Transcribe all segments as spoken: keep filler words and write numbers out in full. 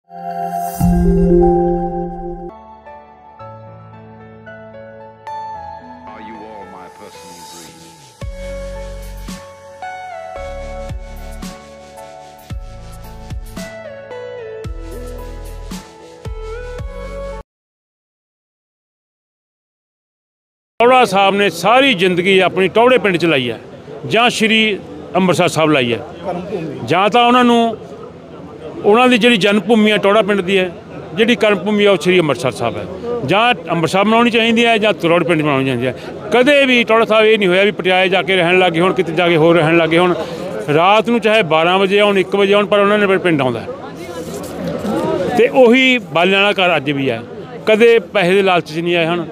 टौड़ा साहब ने सारी जिंदगी अपनी टौड़े पिंड च लाई है, जां श्री ਅੰਮ੍ਰਿਤਸਰ ਸਾਹਿਬ लाई है, जां तो उन्होंने उन्होंने जी जन्म भूमि है टौड़ा पिंड की है, जी कर्म भूमि है वो श्री ਅੰਮ੍ਰਿਤਸਰ साहब है, जां ਅੰਮ੍ਰਿਤਸਰ बनानी चाहिए है जां तलौड़ पिंड बनानी चाहिए है। कदे भी टौड़ा साहब ये नहीं होया भी पटियाले जाके रहन लगे होण, किते जाके होर रहन लगे होण, रात नूं चाहे बारह बजे आउण एक बजे आउण, पर उन्होंने पिंड आउंदा ते उही बालियां वाला घर अज भी है। कदे पैसे के लालच च नहीं आए हैं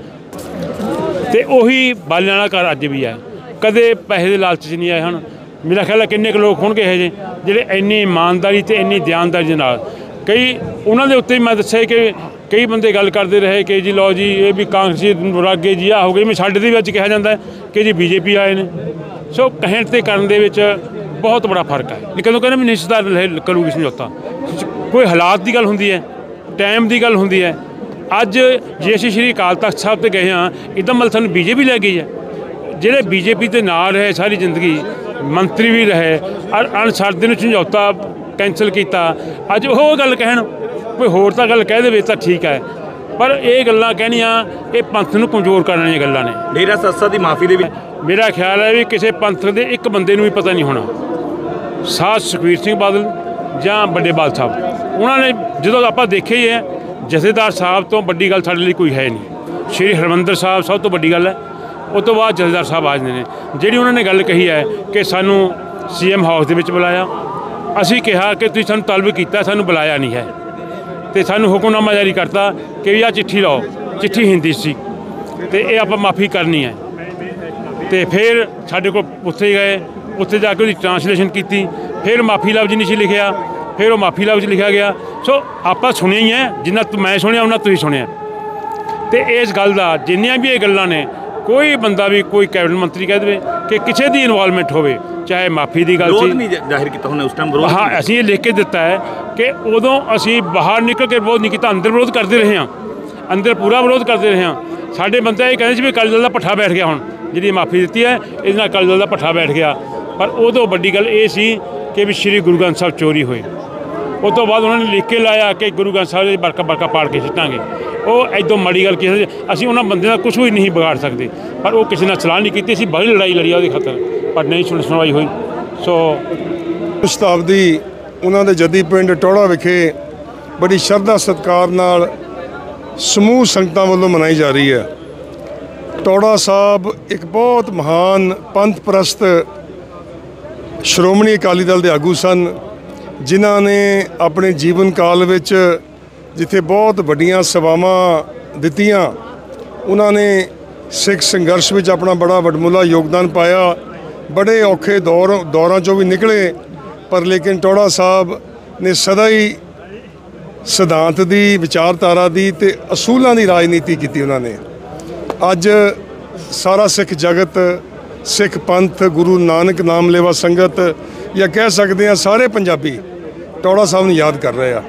ते उही बालियां वाला घर अज भी है, कदे पैसे के लालच च नहीं आए हैं। मेरा ख्याल है किन्ने लोग होणगे ये जे जिहड़े इन्नी ईमानदारी ते इन्नी दयानदारी दे नाल, कई उन्होंने उत्ते मैं दस्सिया कि कई बंदे गल करते रहे कि जी लो जी ये भी कांग्रेसी रागे जी आ हो गई, मैं साडे दे विच कहा जाता है कि जी बीजेपी आए ने। सो कहण ते करन दे विच बहुत बड़ा फर्क है। लेकिन कहने भी निश्चित करूगी समझौता, कोई हालात की गल हुंदी है, टाइम की गल हुंदी है। अज जे असीं श्री अकाल तख्त साहब ते गए हाँ, इदा मतलब सानूं बीजेपी लै गई है। जिहड़े बीजेपी के नाल रहे सारी जिंदगी, मंत्री भी रहे और अणछड़ते नूं समझौता कैंसल किया, अज वो गल कहण कोई होर तां गल कह देवे तां ठीक है, पर ये गल्लां कहणियां ये पंथ नूं कमज़ोर करने वाली गल्लां ने। डेरा सस्सा दी माफ़ी दे विच मेरा ख्याल है भी किसी पंथ के एक बंदे नूं भी पता नहीं होना, साथ सुखबीर सिंह बादल जां बड़े बाल साहब, उन्होंने जो आपां देखे ही है जथेदार साहब तो वड्डी गल साडे लई कोई है नहीं। श्री हरमंदर साहब सब तो वड्डी गल है, उस तो बाद जथेदार साहब आ जाते हैं। जी उन्होंने गल कही है कि सानू सी एम हाउस के बुलाया, असी कहा कि तुसीं सानू तलब किया, सानू बुलाया नहीं है, तो सानू हुक्मनामा जारी करता कि आ चिट्ठी लाओ, चिट्ठी हिंदी सी तो ये आप माफ़ी करनी है। तो फिर साढ़े को उत्थे गए, उत्थे जाके उसकी ट्रांसलेशन की, फिर माफ़ी लफ्ज़ नहीं सी लिखिया, फिर वो माफ़ी लफ्ज़ लिखा गया। सो आप सुनिया ही है, जिन्ना मैं सुनिया उन्ना तुसीं सुनिया। तो इस गल का जिन्नियां भी ये गल्लां ने, कोई बंदा भी कोई कैबिनेट मंत्री कह दे कि किसी की इनवॉल्वमेंट हो, चाहे माफ़ी की गल जाहिर किया उन्हें उस टाइम विरोध, हाँ असीं ये लिख के दिता है कि उदों असीं बाहर निकल के विरोध नहीं किया, अंदर विरोध करते रहे हैं, अंदर पूरा विरोध करते रहे हैं। साडे बंदे ये कहते भी अकाली दल का भट्ठा बैठ गया, हुण जिहड़ी माफ़ी दी है इस नाल अकाली दल का भट्ठा बैठ गया। पर उदों वड्डी गल ये सी कि भी श्री गुरु ग्रंथ साहब चोरी होए, उस तो बाद उन्होंने लिख के लाया कि गुरु ग्रंथ साहब की बरका बरका पाड़ के सिटांगे। वो एकदम माड़ी गल की, असीं उन्होंने बंदे का कुछ भी नहीं बिगाड़ सकते, पर वो किसी ने सलाह नहीं की, असीं बड़ी लड़ाई लड़ी उसके खातर, पर नहीं सुन सुनवाई हुई। सो शताब्दी उन्होंने जद्दी पिंड टौड़ा विखे बड़ी श्रद्धा सत्कार नाल समूह संगतां वालों मनाई जा रही है। टौड़ा साहब एक बहुत महान पंथ परस्त श्रोमणी अकाली दल के आगू सन, जिन्हां ने अपने जीवन काल विच जिथे बहुत वड्डियां सेवावां दित्तियां, उन्होंने सिख संघर्ष में अपना बड़ा वडमुला योगदान पाया, बड़े औखे दौर दौरां चों भी निकले, पर लेकिन टौड़ा साहब ने सदा ही सिद्धांत की विचारधारा की ते असूलों की राजनीति की। उन्होंने अज सारा सिख जगत, सिख पंथ, गुरु नानक नाम लेवा संगत या कह सकते हैं सारे पंजाबी टौड़ा साहब ने याद कर रहे हैं।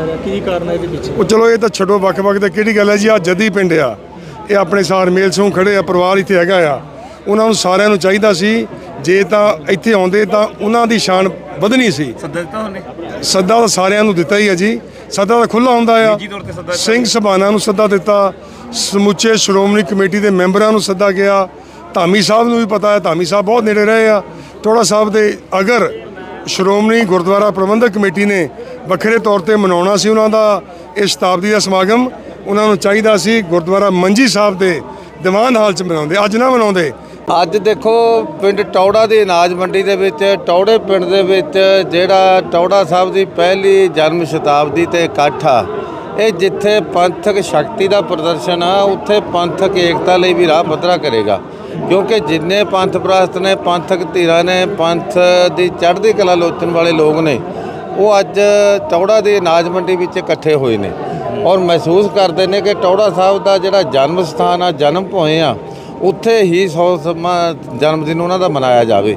चलो ये तो छड्डो वक् वक् तो किहड़ी गल है जी। आ जद्दी पिंड आ, ये अपने सार मेल सूह खड़े आ, परिवार इत्थे हैगा आ, उन्होंने सारिਆਂ ਨੂੰ ਚਾਹੀਦਾ ਸੀ जे तो ਇੱਥੇ ਆਉਂਦੇ ਤਾਂ ਉਹਨਾਂ ਦੀ ਸ਼ਾਨ ਵਧਣੀ ਸੀ। ਸੱਦਾ ਤਾਂ ਸਾਰਿਆਂ ਨੂੰ ਦਿੱਤਾ ਹੀ ਹੈ ਜੀ, ਸੱਦਾ ਤਾਂ ਖੁੱਲ੍ਹਾ ਹੁੰਦਾ ਆ, ਸਿੰਘ ਸਭਾਨਾਂ ਨੂੰ ਸੱਦਾ ਦਿੱਤਾ, ਸਮੁੱਚੇ ਸ਼੍ਰੋਮਣੀ ਕਮੇਟੀ ਦੇ ਮੈਂਬਰਾਂ ਨੂੰ ਸੱਦਾ ਗਿਆ, ਧਾਮੀ ਸਾਹਿਬ ਨੂੰ ਵੀ ਪਤਾ ਹੈ, ਧਾਮੀ ਸਾਹਿਬ ਬਹੁਤ ਨੇੜੇ ਰਹੇ ਆ ਟੌੜਾ ਸਾਹਿਬ ਦੇ। ਅਗਰ ਸ਼੍ਰੋਮਣੀ ਗੁਰਦੁਆਰਾ ਪ੍ਰਬੰਧਕ ਕਮੇਟੀ ਨੇ ਵੱਖਰੇ ਤੌਰ 'ਤੇ ਮਨਾਉਣਾ ਸੀ ਉਹਨਾਂ ਦਾ ਇਹ ਸ਼ਤਾਬਦੀ ਦਾ ਸਮਾਗਮ, ਉਹਨਾਂ ਨੂੰ ਚਾਹੀਦਾ ਸੀ ਗੁਰਦੁਆਰਾ ਮੰਜੀ ਸਾਹਿਬ ਦੇ ਦੀਵਾਨ ਹਾਲ 'ਚ ਮਨਾਉਂਦੇ, ਅੱਜ ਨਾ ਮਨਾਉਂਦੇ। ਅੱਜ ਦੇਖੋ ਪਿੰਡ ਟੌੜਾ ਦੀ ਅਨਾਜ ਮੰਡੀ ਦੇ ਵਿੱਚ, ਟੌੜੇ ਪਿੰਡ ਦੇ ਵਿੱਚ ਜਿਹੜਾ ਟੌੜਾ ਸਾਹਿਬ ਦੀ ਪਹਿਲੀ ਜਨਮ ਸ਼ਤਾਬਦੀ ਤੇ ਇਕੱਠ ਆ, ਇਹ ਜਿੱਥੇ ਪੰਥਕ ਸ਼ਕਤੀ ਦਾ ਪ੍ਰਦਰਸ਼ਨ ਆ, ਉੱਥੇ ਪੰਥਕ ਏਕਤਾ ਲਈ ਵੀ ਰਾਹ ਪੱਧਰਾ ਕਰੇਗਾ। ਕਿਉਂਕਿ ਜਿੰਨੇ ਪੰਥ ਪ੍ਰਸਤ ਨੇ, ਪੰਥਕ ਧਿਰਾਂ ਨੇ, ਪੰਥ ਦੀ ਚੜ੍ਹਦੀ ਕਲਾ ਲੋਚਣ ਵਾਲੇ ਲੋਕ ਨੇ, ਉਹ ਅੱਜ ਟੌੜਾ ਦੀ ਅਨਾਜ ਮੰਡੀ ਵਿੱਚ ਇਕੱਠੇ ਹੋਏ ਨੇ ਔਰ ਮਹਿਸੂਸ ਕਰਦੇ ਨੇ ਕਿ ਟੌੜਾ ਸਾਹਿਬ ਦਾ ਜਿਹੜਾ ਜਨਮ ਸਥਾਨ ਆ, ਜਨਮ ਭੋਏ ਆ, ਉੱਥੇ ਹੀ ਸੌ ਸਮਾਂ ਜਨਮ ਦਿਨ ਉਹਨਾਂ ਦਾ ਮਨਾਇਆ ਜਾਵੇ।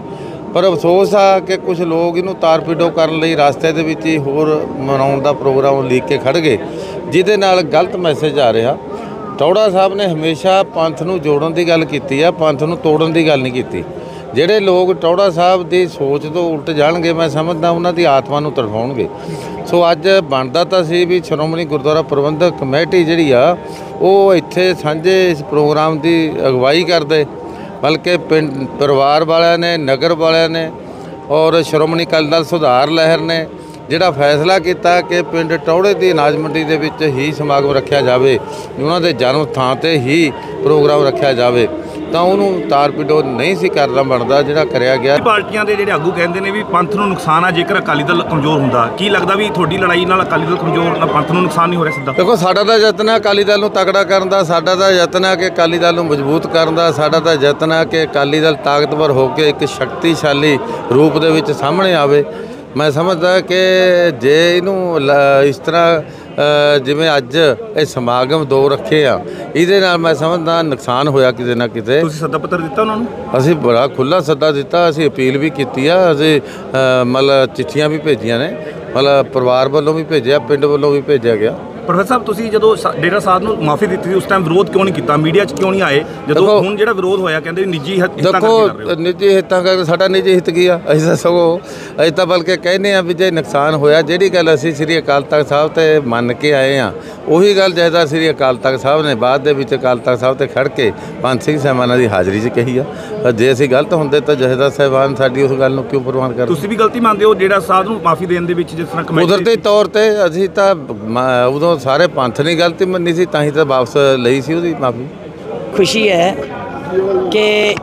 ਪਰ ਅਫਸੋਸ ਆ ਕਿ ਕੁਝ ਲੋਕ ਇਹਨੂੰ ਤਾਰ-ਪੀੜੋ ਕਰਨ ਲਈ ਰਸਤੇ ਦੇ ਵਿੱਚ ਹੀ ਹੋਰ ਮਨਾਉਣ ਦਾ ਪ੍ਰੋਗਰਾਮ ਲੀਕ ਕੇ ਖੜ੍ਹ ਗਏ, ਜਿਹਦੇ ਨਾਲ ਗਲਤ ਮੈਸੇਜ ਆ ਰਿਹਾ। ਟੌੜਾ ਸਾਹਿਬ ਨੇ ਹਮੇਸ਼ਾ ਪੰਥ ਨੂੰ ਜੋੜਨ ਦੀ ਗੱਲ ਕੀਤੀ ਆ, ਪੰਥ ਨੂੰ ਤੋੜਨ ਦੀ ਗੱਲ ਨਹੀਂ ਕੀਤੀ। ਜਿਹੜੇ ਲੋਕ ਟੌੜਾ ਸਾਹਿਬ ਦੀ ਸੋਚ ਤੋਂ ਉਲਟ ਜਾਣਗੇ, ਮੈਂ ਸਮਝਦਾ ਉਹਨਾਂ ਦੀ ਆਤਮਾ ਨੂੰ ਤੜਫਾਉਣਗੇ। ਸੋ ਅੱਜ ਬਣਦਾ ਤਾਂ ਸੀ ਵੀ ਸ਼੍ਰੋਮਣੀ ਗੁਰਦੁਆਰਾ ਪ੍ਰਬੰਧਕ ਕਮੇਟੀ ਜਿਹੜੀ ਆ ਉਹ ਇੱਥੇ ਸਾਂਝੇ ਇਸ ਪ੍ਰੋਗਰਾਮ ਦੀ ਅਗਵਾਈ ਕਰਦੇ, ਬਲਕਿ ਪਿੰਡ ਪਰਿਵਾਰ ਵਾਲਿਆਂ ਨੇ, ਨਗਰ ਵਾਲਿਆਂ ਨੇ ਔਰ ਸ਼੍ਰੋਮਣੀ ਅਕਾਲੀ ਦਲ ਸੁਧਾਰ ਲਹਿਰ ਨੇ ਜਿਹੜਾ ਫੈਸਲਾ ਕੀਤਾ ਕਿ ਪਿੰਡ ਟੌੜੇ ਦੀ ਅਨਾਜ ਮੰਡੀ ਦੇ ਵਿੱਚ ਹੀ ਸਮਾਗਮ ਰੱਖਿਆ ਜਾਵੇ, ਉਹਨਾਂ ਦੇ ਜਨਮ ਥਾਂ ਤੇ ਹੀ ਪ੍ਰੋਗਰਾਮ ਰੱਖਿਆ ਜਾਵੇ, ਤਾਂ ਉਹਨੂੰ ਤਾਰ-ਪੀੜੋ ਨਹੀਂ ਸੀ ਕਰਨਾ ਬਣਦਾ ਜਿਹੜਾ ਕਰਿਆ ਗਿਆ। ਪਾਰਟੀਆਂ ਦੇ ਜਿਹੜੇ ਆਗੂ ਕਹਿੰਦੇ ਨੇ ਵੀ ਪੰਥ ਨੂੰ ਨੁਕਸਾਨ ਆ ਜੇਕਰ ਅਕਾਲੀ ਦਲ ਕਮਜ਼ੋਰ ਹੁੰਦਾ। ਕੀ ਲੱਗਦਾ ਵੀ ਤੁਹਾਡੀ ਲੜਾਈ ਨਾਲ ਅਕਾਲੀ ਦਲ ਕਮਜ਼ੋਰ ਨਾ ਪੰਥ ਨੂੰ ਨੁਕਸਾਨ ਨਹੀਂ ਹੋ ਰਿਹਾ ਸਿੱਧਾ? ਦੇਖੋ, ਸਾਡਾ ਤਾਂ ਯਤਨ ਹੈ ਅਕਾਲੀ ਦਲ ਨੂੰ ਤਕੜਾ ਕਰਨ ਦਾ, ਸਾਡਾ ਤਾਂ ਯਤਨ ਹੈ ਕਿ ਅਕਾਲੀ ਦਲ ਨੂੰ ਮਜ਼ਬੂਤ ਕਰਨ ਦਾ, ਸਾਡਾ ਤਾਂ ਯਤਨ ਹੈ ਕਿ ਅਕਾਲੀ ਦਲ ਤਾਕਤਵਰ ਹੋ ਕੇ ਇੱਕ ਸ਼ਕਤੀਸ਼ਾਲੀ ਰੂਪ ਦੇ ਵਿੱਚ ਸਾਹਮਣੇ ਆਵੇ। ਮੈਂ ਸਮਝਦਾ ਕਿ ਜੇ ਇਹਨੂੰ ਲ- ਇਸ ਤਰ੍ਹਾਂ ਜਿਵੇਂ ਅੱਜ ਇਹ ਸਮਾਗਮ ਦੋ ਰੱਖੇ ਆ, ਇਹਦੇ ਨਾਲ ਮੈਂ ਸਮਝਦਾ ਨੁਕਸਾਨ ਹੋਇਆ ਕਿਤੇ ਨਾ ਕਿਤੇ। ਤੁਸੀਂ ਸੱਦਾ ਪੱਤਰ ਦਿੱਤਾ ਉਹਨਾਂ ਨੂੰ? ਅਸੀਂ ਬੜਾ ਖੁੱਲ੍ਹਾ ਸੱਦਾ ਦਿੱਤਾ, ਅਸੀਂ ਅਪੀਲ ਵੀ ਕੀਤੀ ਆ, ਅਸੀਂ ਮਤਲਬ ਚਿੱਠੀਆਂ ਵੀ ਭੇਜੀਆਂ ਨੇ, ਮਤਲਬ ਪਰਿਵਾਰ ਵੱਲੋਂ ਵੀ ਭੇਜਿਆ, ਪਿੰਡ ਵੱਲੋਂ ਵੀ ਭੇਜਿਆ ਗਿਆ। ਪ੍ਰੋਫੈਸਰ ਸਾਹਿਬ, ਤੁਸੀਂ ਜਦੋਂ ਸਾ- ਡੇਰਾ ਸਾਹਿਬ ਨੂੰ ਮਾਫੀ ਦਿੱਤੀ ਸੀ ਉਸ ਟਾਈਮ ਵਿਰੋਧ ਕਿਉਂ ਨਹੀਂ ਕੀਤਾ, ਮੀਡੀਆ 'ਚ ਕਿਉਂ ਨਹੀਂ ਆਏ? ਜਦੋਂ ਦੇਖੋ- ਹੁਣ ਜਿਹੜਾ ਵਿਰੋਧ ਹੋਇਆ ਕਹਿੰਦੇ ਵੀ ਨਿੱਜੀ ਹਿੱਤਾਂ ਕਰਕੇ ਕਰ ਰਹੇ ਦੇਖੋ, ਹੋ। ਨਿੱਜੀ ਹਿੱਤਾਂ ਕਰਕੇ ਸਾਡਾ ਨਿੱਜੀ ਹਿੱਤ ਕੀ ਆ? ਅਸੀਂ ਤਾਂ ਸਗੋਂ ਅਸੀਂ ਤਾਂ ਬਲਕਿ ਕਹਿੰਦੇ ਆ ਵੀ ਜੇ ਨੁਕਸਾਨ ਹੋਇਆ, ਜਿਹੜੀ ਗੱਲ ਅਸੀਂ ਸ੍ਰੀ ਅਕਾਲ ਤਖਤ ਸਾਹਿਬ ਤੇ ਮੰਨ ਕੇ ਆਏ ਆ, ਉਹੀ ਗੱਲ ਜੈਦਾ ਸ੍ਰੀ ਅਕਾਲ ਤਖਤ ਸਾਹਿਬ ਨੇ ਬਾਅਦ ਦੇ ਵਿੱਚ ਅਕਾਲ ਤਖਤ ਸਾਹਿਬ ਤੇ ਖੜ੍ਹ ਕੇ ਪੰਜ ਸਿੰਘ ਸਾਹਿਬਾਨਾਂ ਦੀ ਹਾਜ਼ਰੀ 'ਚ ਕਹੀ ਆ। ਜੇ ਅਸੀਂ ਗਲਤ ਹੁੰਦੇ ਤਾਂ ਜਥੇਦਾਰ ਸਾਹਿਬਾਨ ਸਾਡੀ ਉਸ ਗੱਲ ਨੂੰ ਕਿਉਂ ਪ੍ਰਵਾਨ ਕਰਦੇ? ਤੁਸੀਂ ਵੀ ਗਲਤੀ ਮੰਨਦੇ ਹੋ ਡੇਰਾ ਸਾਹਿਬ ਨੂੰ ਮਾਫੀ ਦੇਣ ਦੇ ਵਿੱਚ, ਜਿਸ ਤਰ੍ਹਾਂ ਕਮੇਟੀ ਕੁਦਰਤੀ ਤੌਰ ਤੇ ਅਸੀਂ ਤਾਂ ਮ- ਉਦੋਂ ਸਾਰੇ ਪੰਥ ਨੇ ਗਲਤੀ ਮੰਨੀ ਸੀ, ਤਾਂ ਹੀ ਤਾਂ ਵਾਪਸ ਲਈ ਸੀ ਉਹਦੀ ਮਾਫੀ। ਖੁਸ਼ੀ ਹੈ ਕਿ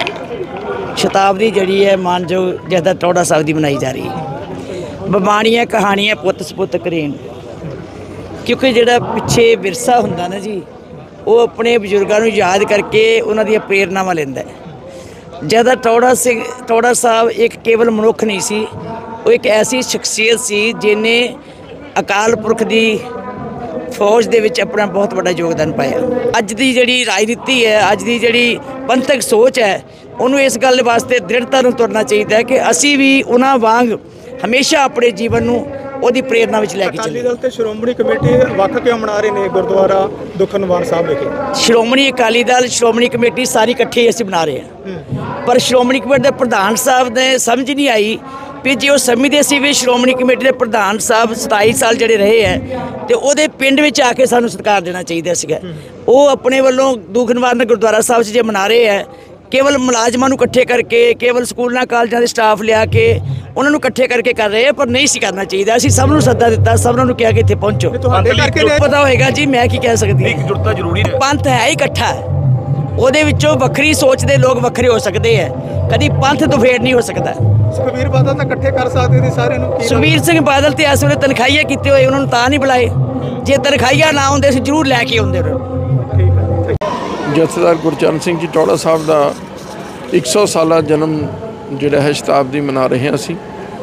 ਸ਼ਤਾਬਦੀ ਜਿਹੜੀ ਹੈ ਮਾਨਯੋਗ ਜਥੇਦਾਰ ਟੌੜਾ ਸਾਹਿਬ ਦੀ ਮਨਾਈ ਜਾ ਰਹੀ ਹੈ। ਬਬਾਣੀਆਂ ਕਹਾਣੀਆਂ ਪੁੱਤ ਸਪੁੱਤ ਕਰੀਨ, ਕਿਉਂਕਿ ਜਿਹੜਾ ਪਿੱਛੇ ਵਿਰਸਾ ਹੁੰਦਾ ਨਾ ਜੀ, ਉਹ ਆਪਣੇ ਬਜ਼ੁਰਗਾਂ ਨੂੰ ਯਾਦ ਕਰਕੇ ਉਹਨਾਂ ਦੀਆਂ ਪ੍ਰੇਰਨਾਵਾਂ ਲੈਂਦਾ ਹੈ। ਜਥੇਦਾਰ ਟੌੜਾ ਸਿੰਘ ਟੌੜਾ ਸਾਹਿਬ ਇੱਕ ਕੇਵਲ ਮਨੁੱਖ ਨਹੀਂ ਸੀ, ਉਹ ਇੱਕ ਐਸੀ ਸ਼ਖਸੀਅਤ ਸੀ ਜਿਹਨੇ ਅਕਾਲ ਪੁਰਖ ਦੀ ਫੌਜ ਦੇ ਵਿੱਚ ਆਪਣਾ ਬਹੁਤ ਵੱਡਾ ਯੋਗਦਾਨ ਪਾਇਆ। ਅੱਜ ਦੀ ਜਿਹੜੀ ਰਾਜਨੀਤੀ ਹੈ, ਅੱਜ ਦੀ ਜਿਹੜੀ ਪੰਥਕ ਸੋਚ ਹੈ, ਉਹਨੂੰ ਇਸ ਗੱਲ ਵਾਸਤੇ ਦ੍ਰਿੜਤਾ ਨੂੰ ਤੁਰਨਾ ਚਾਹੀਦਾ ਹੈ ਕਿ ਅਸੀਂ ਵੀ ਉਹਨਾਂ ਵਾਂਗ ਹਮੇਸ਼ਾ ਆਪਣੇ ਜੀਵਨ ਨੂੰ ਉਹਦੀ ਪ੍ਰੇਰਨਾ ਵਿੱਚ ਲੈ ਕੇ ਅਕਾਲੀ ਚੱਲੀਏ। ਦਲ ਤੇ ਸ਼੍ਰੋਮਣੀ ਕਮੇਟੀ ਵੱਖ ਕਿਉਂ ਮਨਾ ਰਹੇ ਨੇ ਗੁਰਦੁਆਰਾ ਦੁਖਨਿਵਾਰਨ ਸਾਹਿਬ ਵਿਖੇ? ਸ਼੍ਰੋਮਣੀ ਅਕਾਲੀ ਦਲ, ਸ਼੍ਰੋਮਣੀ ਕਮੇਟੀ ਸਾਰੀ ਇਕੱਠੇ ਅਸੀਂ ਬਣਾ ਰਹੇ ਹਾਂ, ਪਰ ਸ਼੍ਰੋਮਣੀ ਕਮੇਟੀ ਦੇ ਪ੍ਰਧਾਨ ਸਾਹਿਬ ਨੇ ਸਮਝ ਨਹੀਂ ਆਈ ਵੀ ਜੇ ਉਹ ਸਮਝਦੇ ਸੀ ਵੀ ਸ਼੍ਰੋਮਣੀ ਕਮੇਟੀ ਦੇ ਪ੍ਰਧਾਨ ਸਾਹਿਬ ਸਤਾਈ ਸਾਲ ਜਿਹੜੇ ਰਹੇ ਹੈ ਤੇ ਉਹਦੇ ਪਿੰਡ ਵਿੱਚ ਆ ਕੇ ਸਾਨੂੰ ਸਤਿਕਾਰ ਦੇਣਾ ਚਾਹੀਦਾ ਸੀਗਾ। ਉਹ ਆਪਣੇ ਵੱਲੋਂ ਦੁੱਖ ਨਿਵਾਰਨ ਗੁਰਦੁਆਰਾ ਸਾਹਿਬ 'ਚ ਜੇ ਮਨਾ ਰਹੇ ਹੈ, ਕੇਵਲ ਮੁਲਾਜ਼ਮਾਂ ਨੂੰ ਇਕੱਠੇ ਕਰਕੇ, ਕੇਵਲ ਸਕੂਲਾਂ ਕਾਲਜਾਂ ਦੇ ਸਟਾਫ ਲਿਆ ਕੇ ਉਹਨਾਂ ਨੂੰ ਇਕੱਠੇ ਕਰਕੇ ਕਰ ਰਹੇ ਆ, ਪਰ ਨਹੀਂ ਸੀ ਕਰਨਾ ਚਾਹੀਦਾ। ਅਸੀਂ ਸਭ ਨੂੰ ਸੱਦਾ ਦਿੱਤਾ, ਸਭ ਨੂੰ ਕਿਹਾ ਕਿ ਇੱਥੇ ਪਹੁੰਚੋ। ਤੁਹਾਡੇ ਕਰਕੇ ਨੇ- ਪਤਾ ਹੋਏਗਾ ਜੀ, ਮੈਂ ਕੀ ਕਹਿ ਸਕਦੀ ਹਾਂ। ਇਕਜੁੱਟਤਾ ਜ਼ਰੂਰੀ ਹੈ। ਪੰਥ ਹੈ ਹੀ ਇਕੱਠਾ, ਉਹਦੇ ਵਿੱਚੋਂ ਵੱਖਰੀ ਸੋਚ ਦੇ ਲੋਕ ਵੱਖਰੇ ਹੋ ਸਕਦੇ ਹੈ, ਕਦੀ ਪੰਥ ਤੋਂ ਫੇਰ ਨਹੀਂ ਹੋ ਸਕਦਾ। ਸੁਖਬੀਰ ਬਾਦਲ ਤਾਂ ਇਕੱਠੇ ਕਰ ਸਕਦੇ ਸੀ ਸਾਰਿਆਂ ਨੂੰ। ਕੀ ਸੁਖਬੀਰ ਸਿੰਘ ਬਾਦਲ ਤੇ ਇਸ ਵੇਲੇ ਤਨਖਾਹੀਆ ਕੀਤੇ ਹੋਏ, ਉਹਨਾਂ ਨੂੰ ਤਾਂ ਨਹੀਂ ਬੁਲਾਏ। ਜੇ ਤਨਖਾਹੀਆ ਨਾ ਹੁੰਦੇ ਸੀ ਜ਼ਰੂਰ ਲੈ ਕੇ ਆਉਂਦੇ ਉਹਨਾਂ ਨੂੰ। ਜਥੇਦਾਰ ਗੁਰਚਰਨ ਸਿੰਘ ਜੀ ਟੌੜਾ ਸਾਹਿਬ ਦਾ ਇੱਕ ਸੌ ਸਾਲਾ ਜਨਮ ਜਿਹੜਾ ਹੈ ਸ਼ਤਾਬਦੀ ਮਨਾ ਰਹੇ ਹਾਂ ਅਸੀਂ,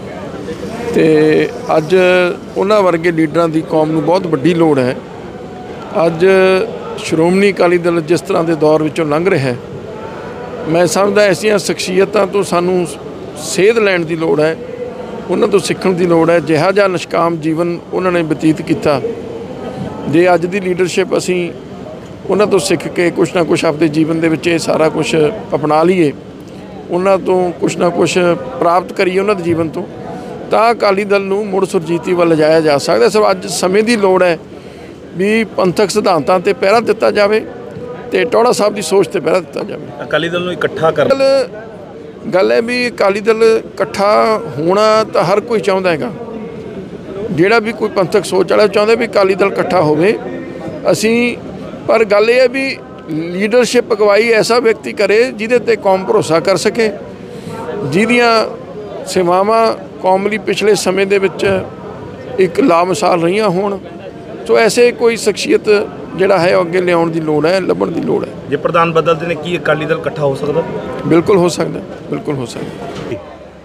ਤੇ ਅੱਜ ਉਹਨਾਂ ਵਰਗੇ ਲੀਡਰਾਂ ਦੀ ਕੌਮ ਨੂੰ ਬਹੁਤ ਵੱਡੀ ਲੋੜ ਹੈ। ਅੱਜ ਸ਼੍ਰੋਮਣੀ ਅਕਾਲੀ ਦਲ ਜਿਸ ਤਰ੍ਹਾਂ ਦੇ ਦੌਰ ਵਿੱਚੋਂ ਲੰਘ ਰਿਹਾ ਹੈ, ਮੈਂ ਸਮਝਦਾ ਐਸੀਆਂ ਸ਼ਖਸੀਅਤਾਂ ਤੋਂ ਸਾਨੂੰ ਸੇਧ ਲੈਣ ਦੀ ਲੋੜ ਹੈ, ਉਹਨਾਂ ਤੋਂ ਸਿੱਖਣ ਦੀ ਲੋੜ ਹੈ। ਜਿਹਾ ਜਿਹਾ ਨਿਸ਼ਕਾਮ ਜੀਵਨ ਉਹਨਾਂ ਨੇ ਬਤੀਤ ਕੀਤਾ, ਜੇ ਅੱਜ ਦੀ ਲੀਡਰਸ਼ਿਪ ਅਸੀਂ ਉਹਨਾਂ ਤੋਂ ਸਿੱਖ ਕੇ ਕੁਛ ਨਾ ਕੁਛ ਆਪਣੇ ਜੀਵਨ ਦੇ ਵਿੱਚ ਇਹ ਸਾਰਾ ਕੁਛ ਅਪਣਾ ਲਈਏ, ਉਹਨਾਂ ਤੋਂ ਕੁਛ ਨਾ ਕੁਛ ਪ੍ਰਾਪਤ ਕਰੀਏ ਉਹਨਾਂ ਦੇ ਜੀਵਨ ਤੋਂ, ਤਾਂ ਅਕਾਲੀ ਦਲ ਨੂੰ ਮੁੜ ਸੁਰਜੀਤੀ ਵੱਲ ਲਿਜਾਇਆ ਜਾ ਸਕਦਾ। ਸੋ ਅੱਜ ਸਮੇਂ ਦੀ ਲੋੜ ਹੈ ਵੀ ਪੰਥਕ ਸਿਧਾਂਤਾਂ 'ਤੇ ਪਹਿਰਾ ਦਿੱਤਾ ਜਾਵੇ ਤੇ ਟੌੜਾ ਸਾਹਿਬ ਦੀ ਸੋਚ 'ਤੇ ਪਹਿਰਾ ਦਿੱਤਾ ਜਾਵੇ। ਅਕਾਲੀ ਦਲ ਨੂੰ ਇਕੱਠਾ ਕਰ ਗੱਲ ਗੱਲ ਹੈ ਵੀ ਅਕਾਲੀ ਦਲ ਇਕੱਠਾ ਹੋਣਾ ਤਾਂ ਹਰ ਕੋਈ ਚਾਹੁੰਦਾ ਹੈਗਾ, ਜਿਹੜਾ ਵੀ ਕੋਈ ਪੰਥਕ ਸੋਚ ਵਾਲਾ ਚਾਹੁੰਦਾ ਵੀ ਅਕਾਲੀ ਦਲ ਇਕੱਠਾ ਹੋਵੇ। ਅਸੀਂ ਪਰ ਗੱਲ ਇਹ ਹੈ ਵੀ ਲੀਡਰਸ਼ਿਪ ਅਗਵਾਈ ਐਸਾ ਵਿਅਕਤੀ ਕਰੇ ਜਿਹਦੇ 'ਤੇ ਕੌਮ ਭਰੋਸਾ ਕਰ ਸਕੇ, ਜਿਹਦੀਆਂ ਸੇਵਾਵਾਂ ਕੌਮ ਲਈ ਪਿਛਲੇ ਸਮੇਂ ਦੇ ਵਿੱਚ ਇੱਕ ਲਾਮਿਸਾਲ ਰਹੀਆਂ ਹੋਣ। ਸੋ ਐਸੇ ਕੋਈ ਸ਼ਖਸੀਅਤ ਜਿਹੜਾ ਹੈ ਉਹ ਅੱਗੇ ਲਿਆਉਣ ਦੀ ਲੋੜ ਹੈ, ਲੱਭਣ ਦੀ ਲੋੜ ਹੈ। ਜੇ ਪ੍ਰਧਾਨ ਬਦਲਦੇ ਨੇ ਕੀ ਅਕਾਲੀ ਦਲ ਇਕੱਠਾ ਹੋ ਸਕਦਾ? ਬਿਲਕੁਲ ਹੋ ਸਕਦਾ, ਬਿਲਕੁਲ ਹੋ ਸਕਦਾ।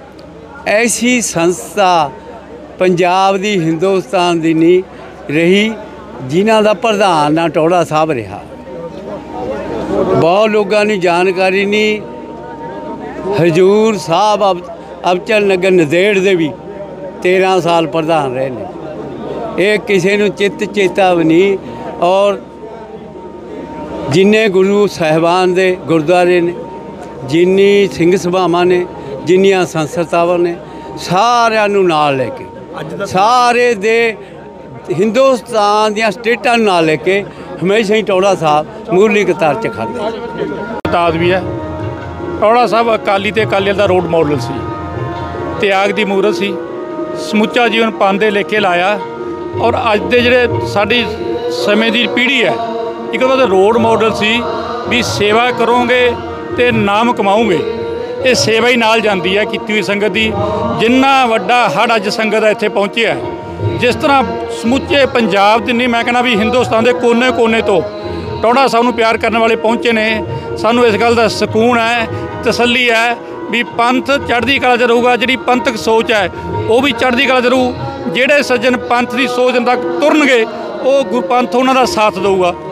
ਐਸੀ ਸੰਸਥਾ ਪੰਜਾਬ ਦੀ ਹਿੰਦੁਸਤਾਨ ਦੀ ਨਹੀਂ ਰਹੀ ਜਿਨ੍ਹਾਂ ਦਾ ਪ੍ਰਧਾਨ ਨਾ ਟੌੜਾ ਸਾਹਿਬ ਰਿਹਾ। ਬਹੁਤ ਲੋਕਾਂ ਨੂੰ ਜਾਣਕਾਰੀ ਨਹੀਂ, ਹਜੂਰ ਸਾਹਿਬ ਅਬ ਅਬਚਲ ਨਗਰ ਨੰਦੇੜ ਦੇ ਵੀ ਤੇਰਾਂ ਸਾਲ ਪ੍ਰਧਾਨ ਰਹੇ ਨੇ। ਇਹ ਕਿਸੇ ਨੂੰ ਚਿੱਤ ਚੇਤਾ ਵੀ ਨਹੀਂ। ਔਰ ਜਿੰਨੇ ਗੁਰੂ ਸਾਹਿਬਾਨ ਦੇ ਗੁਰਦੁਆਰੇ ਨੇ, ਜਿੰਨੀ ਸਿੰਘ ਸਭਾਵਾਂ ਨੇ, ਜਿੰਨੀਆਂ ਸੰਸਥਾਵਾਂ ਨੇ, ਸਾਰਿਆਂ ਨੂੰ ਨਾਲ ਲੈ ਕੇ, ਸਾਰੇ ਦੇ ਹਿੰਦੁਸਤਾਨ ਦੀਆਂ ਸਟੇਟਾਂ ਨੂੰ ਨਾਲ ਲੈ ਕੇ ਹਮੇਸ਼ਾ ਹੀ ਟੌੜਾ ਸਾਹਿਬ ਮੂਰਲੀ ਕਤਾਰ 'ਚ ਖੜ੍ਹਦੇ। ਤਾਦ ਵੀ ਹੈ। ਟੌੜਾ ਸਾਹਿਬ ਅਕਾਲੀ ਤੇ ਅਕਾਲੀ ਦਾ ਰੋਡ ਮਾਡਲ ਸੀ, ਤਿਆਗ ਦੀ ਮੂਰਤ ਸੀ, ਸਮੁੱਚਾ ਜੀਵਨ ਪੰਥ ਦੇ ਲੇਖੇ ਲਾਇਆ। ਔਰ ਅੱਜ ਦੇ ਜਿਹੜੇ ਸਾਡੀ ਸਮੇਂ ਦੀ ਪੀੜ੍ਹੀ ਹੈ, ਇੱਕ ਉਹਦਾ ਰੋਡ ਮਾਡਲ ਸੀ ਵੀ ਸੇਵਾ ਕਰੋਗੇ ਤੇ ਨਾਮ ਕਮਾਓਗੇ। ਇਹ ਸੇਵਾ ਹੀ ਨਾਲ ਜਾਂਦੀ ਹੈ ਕੀਤੀ ਹੋਈ ਸੰਗਤ ਦੀ। ਜਿੰਨਾ ਵੱਡਾ ਹੜ੍ਹ ਅੱਜ ਸੰਗਤ ਇੱਥੇ ਪਹੁੰਚਿਆ, ਜਿਸ ਤਰ੍ਹਾਂ ਸਮੁੱਚੇ ਪੰਜਾਬ ਦੀ ਨਹੀਂ, ਮੈਂ ਕਹਿੰਦਾ ਵੀ ਹਿੰਦੁਸਤਾਨ ਦੇ ਕੋਨੇ ਕੋਨੇ ਤੋਂ ਟੌੜਾ ਸਾਹਿਬ ਨੂੰ ਪਿਆਰ ਕਰਨ ਵਾਲੇ ਪਹੁੰਚੇ ਨੇ। ਸਾਨੂੰ ਇਸ ਗੱਲ ਦਾ ਸਕੂਨ ਹੈ, ਤਸੱਲੀ ਹੈ ਵੀ ਪੰਥ ਚੜ੍ਹਦੀ ਕਲਾ 'ਚ ਰਹੂਗਾ। ਜਿਹੜੀ ਪੰਥਕ ਸੋਚ ਹੈ ਉਹ ਵੀ ਚੜ੍ਹਦੀ ਕਲਾ 'ਚ ਰਹੂ। ਜਿਹੜੇ ਸੱਜਣ ਪੰਥ ਦੀ ਸੋਚ ਤੱਕ ਤੁਰਨਗੇ, ਉਹ ਗੁਰਪੰਥ ਉਹਨਾਂ ਦਾ ਸਾਥ ਦੇਊਗਾ।